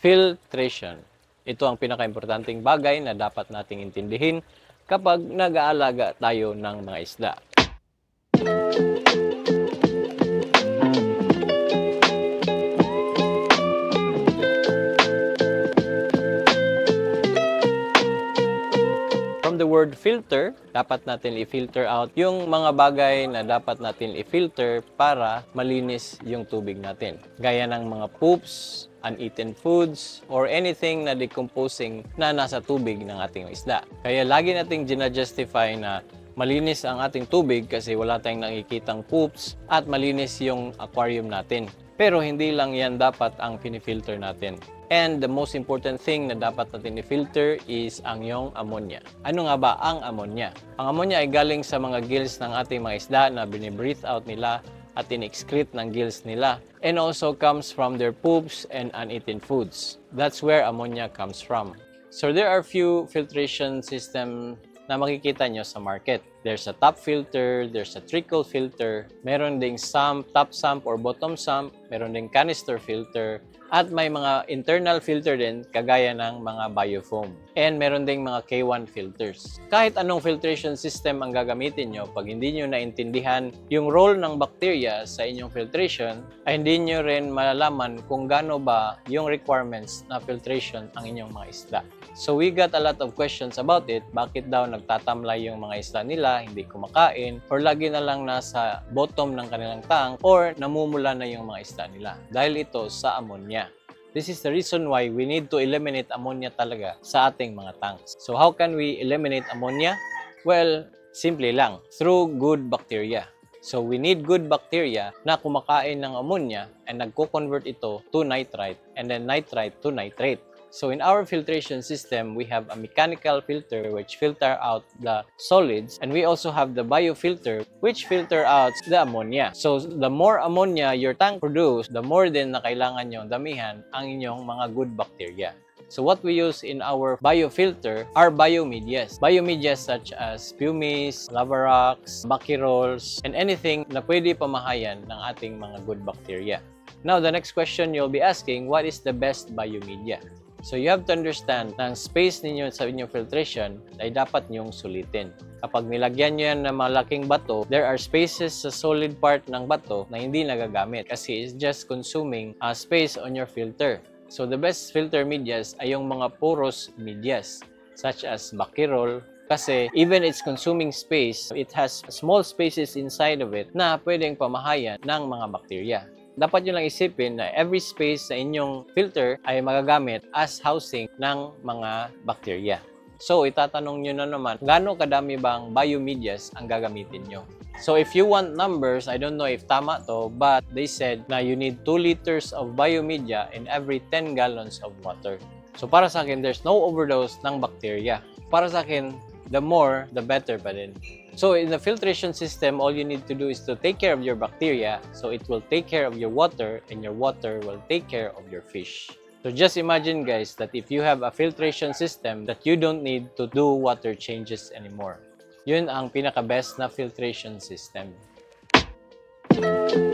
Filtration. Ito ang pinaka-importanting bagay na dapat nating intindihin kapag nag-aalaga tayo ng mga isda. From the word filter, dapat natin i-filter out yung mga bagay na dapat natin i-filter para malinis yung tubig natin. Gaya ng mga poops, uneaten foods, or anything na decomposing na nasa tubig ng ating isda. Kaya lagi nating gina-justify na malinis ang ating tubig kasi wala tayong nakikitang poops at malinis yung aquarium natin. Pero hindi lang yan dapat ang pinifilter natin. And the most important thing na dapat natin i-filter is ang iyong ammonia. Ano nga ba ang ammonia? Ang ammonia ay galing sa mga gills ng ating mga isda na binibreathe out nila at in-excrete ng gills nila, and also comes from their poops and uneaten foods. That's where ammonia comes from. So there are few filtration system na makikita nyo sa market. There's a top filter, there's a trickle filter, meron ding sump, top sump or bottom sump, meron ding canister filter, at may mga internal filter din kagaya ng mga biofoam. And meron ding mga K1 filters. Kahit anong filtration system ang gagamitin nyo, pag hindi nyo naintindihan yung role ng bacteria sa inyong filtration, ay hindi nyo rin malalaman kung gaano ba yung requirements na filtration ang inyong mga isda. So we got a lot of questions about it. Bakit daw nagtatamlay yung mga isda nila, hindi kumakain, or lagi na lang nasa bottom ng kanilang tank, or namumula na yung mga isda nila. Dahil ito sa ammonia. This is the reason why we need to eliminate ammonia talaga sa ating mga tanks. So how can we eliminate ammonia? Well, simple lang, through good bacteria. So we need good bacteria na kumakain ng ammonia and nagko-convert ito to nitrite and then nitrite to nitrate. So in our filtration system, we have a mechanical filter which filter out the solids, and we also have the biofilter which filter out the ammonia. So the more ammonia your tank produce, the more din na kailangan nyo damihan ang inyong mga good bacteria. So what we use in our biofilter are biomedias. Biomedias such as pumice, lava rocks, bacterols, and anything na pwede pamahayan ng ating mga good bacteria. Now the next question you'll be asking, what is the best biomedia? So you have to understand na ang space ninyo sa inyong filtration ay dapat nyong sulitin. Kapag nilagyan nyo yan ng malaking bato, there are spaces sa solid part ng bato na hindi nagagamit kasi it's just consuming space on your filter. So the best filter medias ay yung mga porous medias such as bacterol, kasi even it's consuming space, it has small spaces inside of it na pwedeng pamahayan ng mga bacteria. Dapat nyo lang isipin na every space sa inyong filter ay magagamit as housing ng mga bacteria. So, itatanong nyo na naman, gaano kadami bang biomedias ang gagamitin nyo? So, if you want numbers, I don't know if tama to, but they said na you need 2 liters of biomedia in every 10 gallons of water. So, para sa akin, there's no overdose ng bacteria. Para sa akin, the more, the better pa din. So in the filtration system, all you need to do is to take care of your bacteria, so it will take care of your water, and your water will take care of your fish. So just imagine guys that if you have a filtration system that you don't need to do water changes anymore. Yun ang pinaka-best na filtration system.